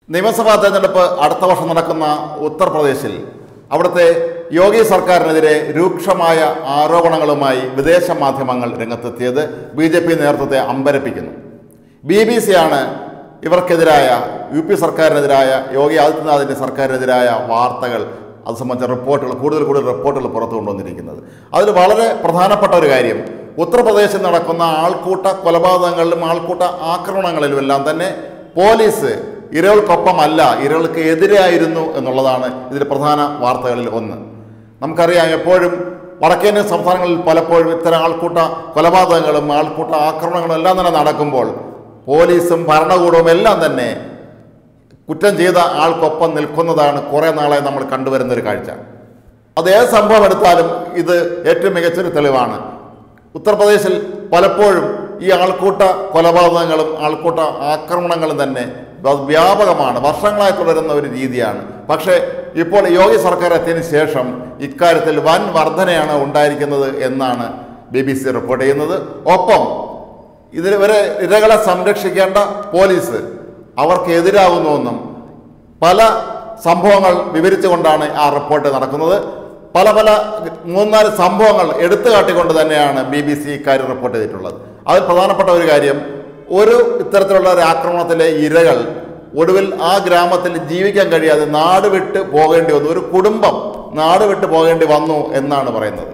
നിയമസഭാ തെരഞ്ഞെടുപ്പ് അടുത്ത വർഷം നടക്കുന്ന ഉത്തർപ്രദേശിൽ അവിടുത്തെ യോഗി സർക്കാരിനെതിരെ രൂക്ഷമായ ആരോപണങ്ങളുമായി വിദേശ മാധ്യമങ്ങൾ രംഗത്തെത്തിയത് ബി.ജെ.പി. നേതൃത്വത്തെ അമ്പരപ്പിക്കുന്നു. BBC ആണ് ഇവർക്കെതിരായ UP സർക്കാരിനെതിരായ യോഗി ആദിത്യനാഥിൻ്റെ സർക്കാരിനെതിരായ വാർത്തകൾ അത് സംബന്ധിച്ച റിപ്പോർട്ടുകൾ കൂടുതൽ റിപ്പോർട്ടുകൾ പുറത്തു കൊണ്ടുവന്നിരിക്കുന്നത്. അതിൽ വളരെ പ്രധാനപ്പെട്ട ഒരു കാര്യം, ഉത്തർപ്രദേശിൽ നടക്കുന്ന ആൾക്കൂട്ട കൊലപാതകങ്ങളിലും ആൾക്കൂട്ട ആക്രമണങ്ങളിലും എല്ലാം തന്നെ പോലീസ് ഇരകൾക്കൊപ്പമല്ല, ഇരകൾക്ക് എതിരായിരുന്നു എന്നുള്ളതാണ് ഇതിൽ പ്രധാന വാർത്തകളിൽ ഒന്ന്. നമുക്കറിയാം, എപ്പോഴും വടക്കേന്ത്യൻ സംസ്ഥാനങ്ങളിൽ പലപ്പോഴും ഇത്തരം ആൾക്കൂട്ട കൊലപാതകങ്ങളും ആൾക്കൂട്ട ആക്രമണങ്ങളും എല്ലാം തന്നെ നടക്കുമ്പോൾ പോലീസും ഭരണകൂടവും എല്ലാം തന്നെ കുറ്റം ചെയ്ത ആൾക്കൊപ്പം നിൽക്കുന്നതാണ് കുറേ നാളെ നമ്മൾ കണ്ടുവരുന്നൊരു കാഴ്ച. അത് ഏത് സംഭവം എടുത്താലും ഇത് ഏറ്റവും മികച്ചൊരു തെളിവാണ്. ഉത്തർപ്രദേശിൽ പലപ്പോഴും ഈ ആൾക്കൂട്ട കൊലപാതകങ്ങളും ആൾക്കൂട്ട ആക്രമണങ്ങളും തന്നെ വ്യാപകമാണ്, വർഷങ്ങളായി തുടരുന്ന ഒരു രീതിയാണ്. പക്ഷേ ഇപ്പോൾ യോഗി സർക്കാർ എത്തിയതിനു ശേഷം ഇക്കാര്യത്തിൽ വൻ വർധനയാണ് ഉണ്ടായിരിക്കുന്നത് എന്നാണ് BBC റിപ്പോർട്ട് ചെയ്യുന്നത്. ഒപ്പം ഇവരെ ഇരകളെ സംരക്ഷിക്കേണ്ട പോലീസ് അവർക്ക് എതിരാകുന്നുവെന്നും പല സംഭവങ്ങൾ വിവരിച്ചുകൊണ്ടാണ് ആ റിപ്പോർട്ട് നടക്കുന്നത്. പല 3-4 സംഭവങ്ങൾ എടുത്തു കാട്ടിക്കൊണ്ട് തന്നെയാണ് BBC ഇക്കാര്യം റിപ്പോർട്ട് ചെയ്തിട്ടുള്ളത്. അതിൽ പ്രധാനപ്പെട്ട ഒരു കാര്യം, ഒരു ഇത്തരത്തിലുള്ള ഒരു ആക്രമണത്തിലെ ഇരകൾ ഒടുവിൽ ആ ഗ്രാമത്തിൽ ജീവിക്കാൻ കഴിയാതെ നാട് വിട്ട് പോകേണ്ടി വന്നു, ഒരു കുടുംബം നാട് വിട്ട് പോകേണ്ടി വന്നു എന്നാണ് പറയുന്നത്.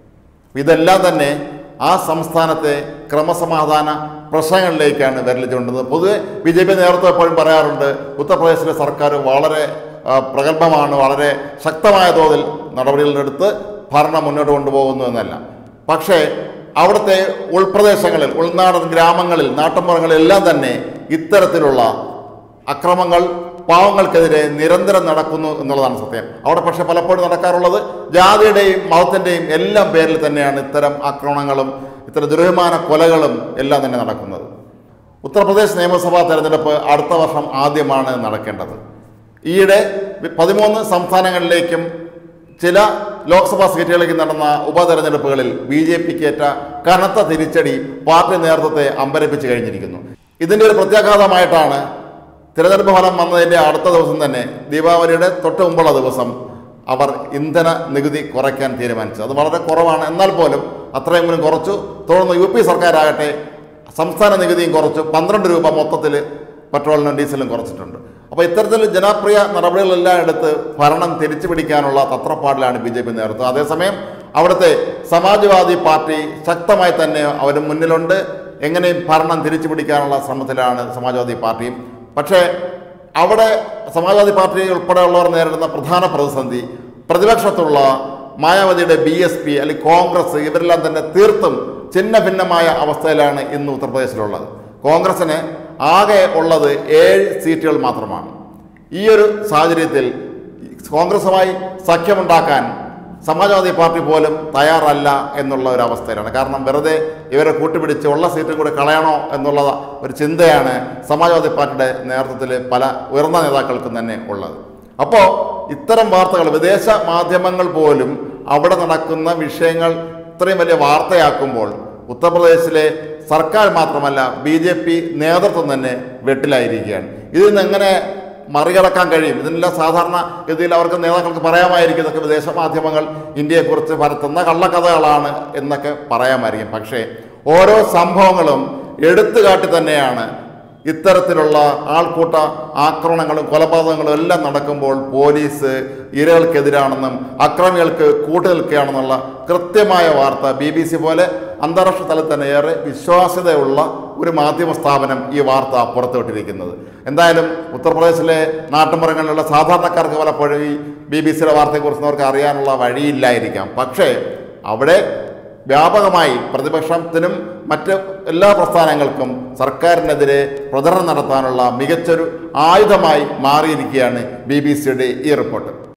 ഇതെല്ലാം തന്നെ ആ സംസ്ഥാനത്തെ ക്രമസമാധാന പ്രശ്നങ്ങളിലേക്കാണ് വിരൽ ചൂണ്ടുന്നത്. പൊതുവെ BJP നേതൃത്വം എപ്പോഴും പറയാറുണ്ട്, ഉത്തർപ്രദേശിലെ സർക്കാർ വളരെ പ്രഗത്ഭമാണ്, വളരെ ശക്തമായ തോതിൽ നടപടികളെടുത്ത് ഭരണം മുന്നോട്ട് കൊണ്ടുപോകുന്നു എന്നല്ല. പക്ഷേ അവിടുത്തെ ഉൾപ്രദേശങ്ങളിൽ, ഉൾനാടൻ ഗ്രാമങ്ങളിൽ, നാട്ടുമ്പുറങ്ങളിലെല്ലാം തന്നെ ഇത്തരത്തിലുള്ള അക്രമങ്ങൾ പാവങ്ങൾക്കെതിരെ നിരന്തരം നടക്കുന്നു എന്നുള്ളതാണ് സത്യം. അവിടെ പക്ഷേ പലപ്പോഴും നടക്കാറുള്ളത് ജാതിയുടെയും മതത്തിൻ്റെയും എല്ലാം പേരിൽ തന്നെയാണ് ഇത്തരം ആക്രമണങ്ങളും ഇത്തരം ദുരഭിമാന കൊലകളും എല്ലാം തന്നെ നടക്കുന്നത്. ഉത്തർപ്രദേശ് നിയമസഭാ തെരഞ്ഞെടുപ്പ് അടുത്ത വർഷം ആദ്യമാണ് നടക്കേണ്ടത്. ഈയിടെ 13 സംസ്ഥാനങ്ങളിലേക്കും ചില ലോക്സഭാ സീറ്റുകളിലേക്ക് നടന്ന ഉപതെരഞ്ഞെടുപ്പുകളിൽ BJPക്ക് ഏറ്റ കനത്ത തിരിച്ചടി പാർട്ടി നേതൃത്വത്തെ അമ്പരപ്പിച്ച് കഴിഞ്ഞിരിക്കുന്നു. ഇതിൻ്റെ ഒരു പ്രത്യാഘാതമായിട്ടാണ് തിരഞ്ഞെടുപ്പ് ഫലം വന്നതിൻ്റെ അടുത്ത ദിവസം തന്നെ, ദീപാവലിയുടെ തൊട്ട് മുമ്പുള്ള ദിവസം, അവർ ഇന്ധന നികുതി കുറയ്ക്കാൻ തീരുമാനിച്ചു. അത് വളരെ കുറവാണ്, എന്നാൽ പോലും അത്രയെങ്കിലും കുറച്ചു. തുടർന്ന് UP സർക്കാരാകട്ടെ സംസ്ഥാന നികുതിയും കുറച്ചു, 12 രൂപ മൊത്തത്തിൽ പെട്രോളിനും ഡീസലും കുറച്ചിട്ടുണ്ട്. അപ്പോൾ ഇത്തരത്തിൽ ജനപ്രിയ നടപടികളെല്ലാം എടുത്ത് ഭരണം തിരിച്ചു പിടിക്കാനുള്ള തത്രപ്പാടിലാണ് BJP നേതൃത്വം. അതേസമയം അവിടുത്തെ സമാജ്വാദി പാർട്ടി ശക്തമായി തന്നെ അവർ മുന്നിലുണ്ട്. എങ്ങനെയും ഭരണം തിരിച്ചു പിടിക്കാനുള്ള ശ്രമത്തിലാണ് സമാജ്വാദി പാർട്ടിയും. പക്ഷേ അവിടെ സമാജ്വാദി പാർട്ടി ഉൾപ്പെടെയുള്ളവർ നേരിടുന്ന പ്രധാന പ്രതിസന്ധി, പ്രതിപക്ഷത്തുള്ള മായാവതിയുടെ BSP അല്ലെങ്കിൽ കോൺഗ്രസ്, ഇവരെല്ലാം തന്നെ തീർത്തും ഛിന്ന ഭിന്നമായ അവസ്ഥയിലാണ് ഇന്ന് ഉത്തർപ്രദേശിലുള്ളത്. കോൺഗ്രസിന് ആകെ ഉള്ളത് 7 സീറ്റുകൾ മാത്രമാണ്. ഈ ഒരു സാഹചര്യത്തിൽ കോൺഗ്രസുമായി സഖ്യമുണ്ടാക്കാൻ സമാജ്വാദി പാർട്ടി പോലും തയ്യാറല്ല എന്നുള്ള ഒരു അവസ്ഥയിലാണ്. കാരണം വെറുതെ ഇവരെ കൂട്ടുപിടിച്ച് ഉള്ള സീറ്റും കൂടി കളയണോ എന്നുള്ള ഒരു ചിന്തയാണ് സമാജ്വാദി പാർട്ടിയുടെ നേതൃത്വത്തിൽ പല ഉയർന്ന നേതാക്കൾക്കും തന്നെ ഉള്ളത്. അപ്പോൾ ഇത്തരം വാർത്തകൾ വിദേശ മാധ്യമങ്ങൾ പോലും അവിടെ നടക്കുന്ന വിഷയങ്ങൾ ഇത്രയും വലിയ വാർത്തയാക്കുമ്പോൾ ഉത്തർപ്രദേശിലെ സർക്കാർ മാത്രമല്ല BJP നേതൃത്വം തന്നെ വെട്ടിലായിരിക്കുകയാണ്. ഇതിൽ നിന്ന് എങ്ങനെ മറികടക്കാൻ കഴിയും? ഇതിനെല്ലാം സാധാരണ ഗതിയിൽ അവർക്ക് നേതാക്കൾക്ക് പറയാമായിരിക്കും, ഇതൊക്കെ വിദേശ മാധ്യമങ്ങൾ ഇന്ത്യയെക്കുറിച്ച് പരത്തുന്ന കള്ളക്കഥകളാണ് എന്നൊക്കെ പറയാമായിരിക്കും. പക്ഷേ ഓരോ സംഭവങ്ങളും എടുത്തുകാട്ടി തന്നെയാണ് ഇത്തരത്തിലുള്ള ആൾക്കൂട്ട ആക്രമണങ്ങളും കൊലപാതകങ്ങളും എല്ലാം നടക്കുമ്പോൾ പോലീസ് ഇരകൾക്കെതിരാണെന്നും അക്രമികൾക്ക് കൂട്ടുനിൽക്കുകയാണെന്നുള്ള കൃത്യമായ വാർത്ത BBC പോലെ അന്താരാഷ്ട്ര തലത്തിൽ തന്നെ ഏറെ വിശ്വാസ്യതയുള്ള ഒരു മാധ്യമ സ്ഥാപനം ഈ വാർത്ത പുറത്തുവിട്ടിരിക്കുന്നത്. എന്തായാലും ഉത്തർപ്രദേശിലെ നാട്ടുമ്പുറങ്ങളിലുള്ള സാധാരണക്കാർക്ക് പലപ്പോഴും ഈ BBCയുടെ വാർത്തയെക്കുറിച്ച് അവർക്ക് അറിയാനുള്ള വഴിയില്ലായിരിക്കാം. പക്ഷേ അവിടെ വ്യാപകമായി പ്രതിപക്ഷത്തിനും മറ്റ് എല്ലാ പ്രസ്ഥാനങ്ങൾക്കും സർക്കാരിനെതിരെ പ്രചരണം നടത്താനുള്ള മികച്ചൊരു ആയുധമായി മാറിയിരിക്കുകയാണ് BBCയുടെ ഈ റിപ്പോർട്ട്.